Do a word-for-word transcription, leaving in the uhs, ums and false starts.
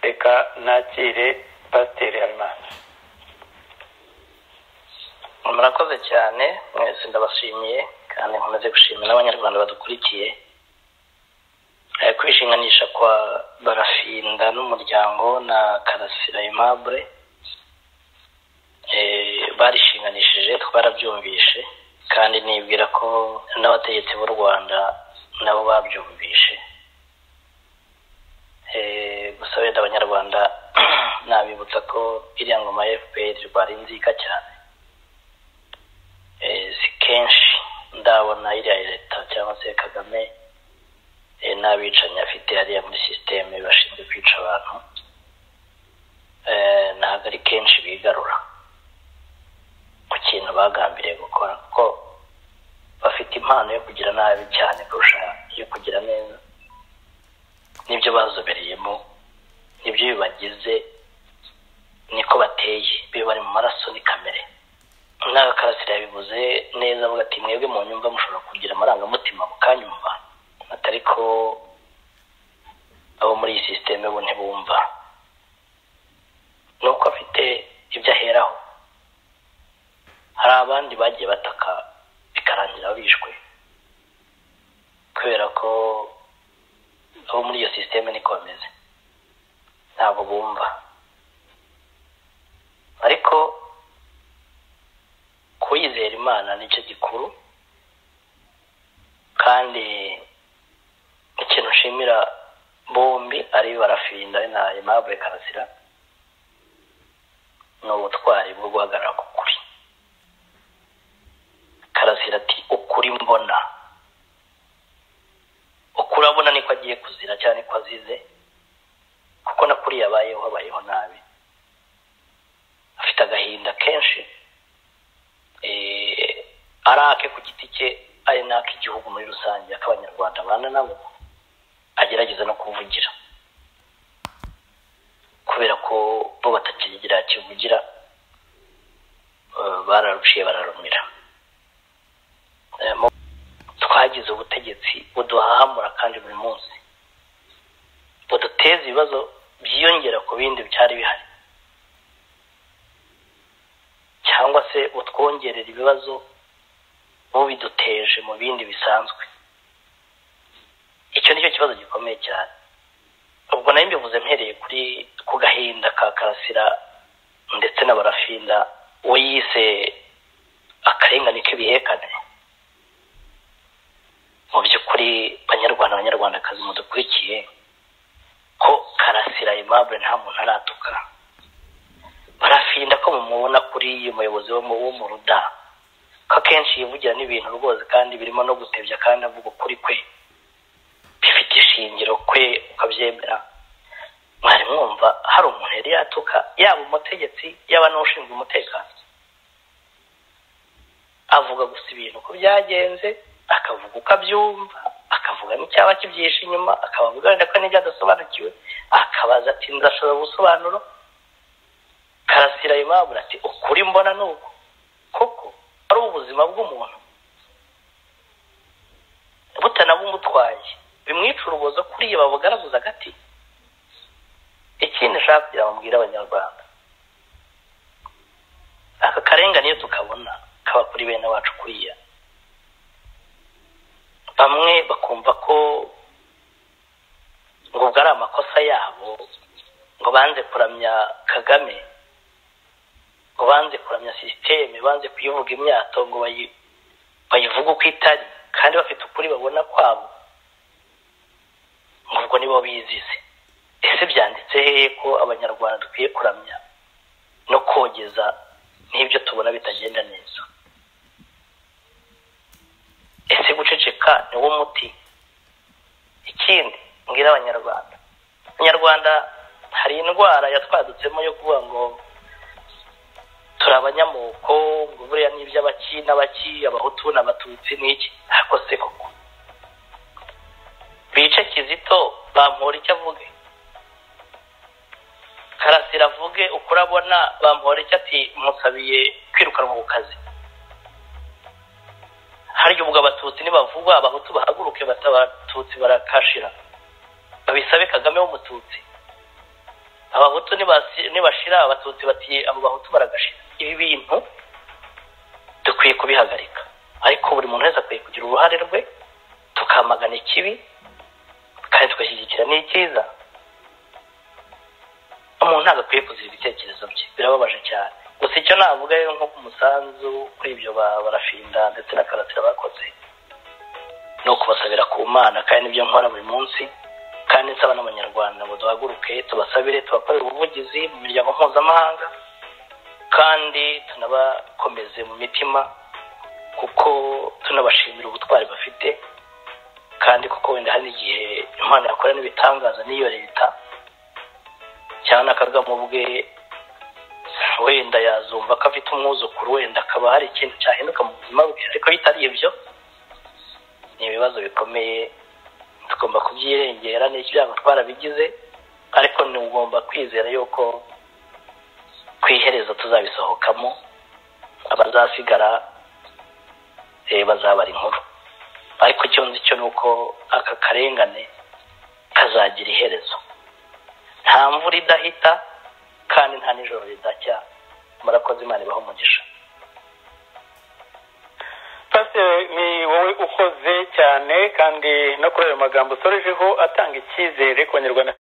reka nakire Pasiteri Habimana. Murakoze cyane, mwese ndabashimiye kandi nkomeze gushimira n'abanyarwanda badukurikiye. Kwishinganisha kwa Barafinda n'umuryango na Karasira Aimable eh barishinganishije, twarabyumvishe kandi nibwira ko n'abategetsi b'u Rwanda nabo babyumvishe. Eh gusa wenda abanyarwanda nabibutsa ko iriya ngoma ya F P R rwari nzika cyane. Eh si kenshi ndabona iriya leta cyangwa se Kagame eh n'abicanya afite hariya muri systeme bashinzwe kwica abantu. Eh ntabwo ari kenshi bigarura ku kintu bagambiriye gukora, ko bafite impano yo kugira nabi cyane kurusha yo kugira neza. Nibyo bazobereyemo, nibyo bibagize, niko bateye, biba bari mu maraso ni kamere. Naga Karasira yabivuze neza, avuga ati mwebwe mu nyumva mushobora kugira amarangamutima mukanyumva, atari ko abo muri iyi systeme bo ntibumva. Nuko afite ibyo aheraho. Hari abandi bagiye bataka bikarangira bishwe kubera ko abo muri iyo systeme niko bameze, ntabwo bumva. Ariko kuyizera Imana nicyo gikuru, kandi ikintu nshimira bombi ari Barafinda na Aimable Karasira ni ubutwari bwo guhagarara ku kuri. Karasira ati ukuri mbona, ukuri abona niko agiye kuzira cyane ko azize, kuko nakuri yabayeho abayeho nabi, afite agahinda kenshi, eh arake ku giti cye ari naka igihugu muri rusange ak'abanyarwanda bana nabo agerageza no kuvugira, kubera ko bo batakigira kivugira, bararuciye bararumira. Twagize ubutegetsi buduhahamura kandi buri munsi buduteza ibibazo byiyongera ku bindi byari bihari, cyangwa se utwongerera ibibazo bo biduteje mu bindi bisanzwe. Icyo nicyo kibazo gikomeye cyane. Ubwo nayo mbivuze mpereye kuri ku gahinda ka Karasira ndetse na Barafinda we yise akarengane k'ibihekane. Mu by'ukuri banyarwanda abanyarwandakazi mudukurikiye, ko Karasira Aimable nta muntu aratuka. Barafinda ko mumubona kuri uyu muyobozi wo mu Ruda, ko kenshi yivugira n'ibintu rwose kandi birimo no gutebya kandi avuga ukuri kwe bifite ishingiro kwe ukabyemera. Mwari mwumva hari umuntu yari yatuka yaba umutegetsi yaba n'ushinzwe umutekano? Avuga gusa ibintu ko byagenze, akavuga uko abyumva, akavuga n'icyaba kibyisha inyuma, akabavuga ko n'ibyo adasobanukiwe, akabaza ati ndashobora ubusobanuro. Karasira Aimable ati ukuri mbona nuko koko ari ubuzima bw'umuntu butanabumutwaye bimwica urubozo kuri iyo babugaragaza agati. Ikindi nshaka kugira ngo mbwire abanyarwanda, aka karengane iyo tukabona kaba kuri bene wacu kuriya, bamwe bakumva ko ngo ubwo ari amakosa yabo, ngo banze kuramya Kagame, ngo banze kuramya systeme, banze kuyivuga imyato, ngo bayivuga uko itari kandi bafite ukuri babona kwabo, ngo ubwo nibo bizize. Ese byanditse hehe ko abanyarwanda dukwiye kuramya no kogeza n'ibyo tubona bitagenda neza? Ese guceceka ni wo muti? Ikindi mbwira abanyarwanda, abanyarwanda hari indwara yatwadutsemo yo kuvuga ngo turi abanyamoko, ngo buriya n'iby'abaki n'abaki, abahutu n'abatutsi n'iki. Ariko se koko bice Kizito bampora icyo avuge, Karasira avuge ukuri abona, bampora icyo ati musabiye kwirukanwa ku kazi? Hari ubwo abatutsi nibavugwa abahutu bahaguruke batabatutsi barakashira babisabe Kagame w'umututsi? abahutu nibashira abatutsi bati abo bahutu baragashira. Ibi bintu dukwiye kubihagarika, ariko buri muntu wese akwiye kugira uruhare rwe, tukamagana ikibi kandi tugashyigikira n'icyiza. Umuntu ntabwo akwiye kuzira ibitekerezo bye, birababaje cyane. Gusa icyo navuga rero nko ku musanzu kuri ibyo barafinda ndetse na Karasira bakoze no kubasabira ku Mana, kandi nibyo nkora buri munsi, kandi nsaba n'abanyarwanda ngo duhaguruke tubasabire, tubakorere ubuvugizi mu miryango mpuzamahanga, kandi tunabakomeze mu mitima kuko tunabashimira ubutwari bafite, kandi kuko wenda hari igihe Imana yakora n'ibitangaza n'iyo leta cyane akarwa mu bwe, wenda yazumva ko afite umwuzukuru, wenda akaba hari ikintu cyahinduka mu buzima bwe, ariko bitari ibyo ni ibibazo bikomeye. Tugomba kubyirengera, n'icyago twarabigize, ariko ni ugomba kwizera yuko kwihereza tuzabisohokamo, abazasigara eh bazabara inkuru. Ariko icyo nzi cyo nuko aka karengane kazagira iherezo. Nta mvura idahita kandi nta nijoro ridacya. Murakoze, Imana ibaho umugisha. Pastor, ni wowe ukoze cyane kandi no kuri ayo magambo sorejeho atanga icyizere ku Banyarwanda.